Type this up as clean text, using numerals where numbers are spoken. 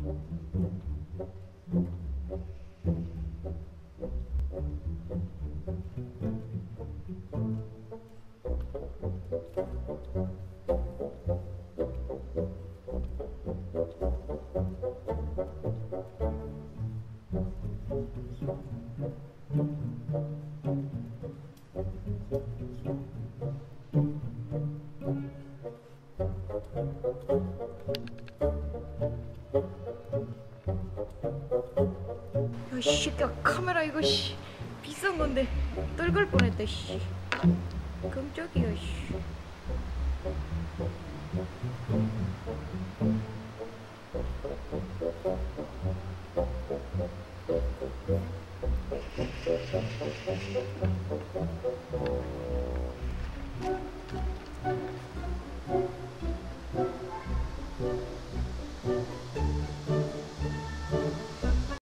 야, 씨, 야, 카메라 이거 씨 비싼 건데 떨굴 뻔했다 씨. 깜짝이야 씨.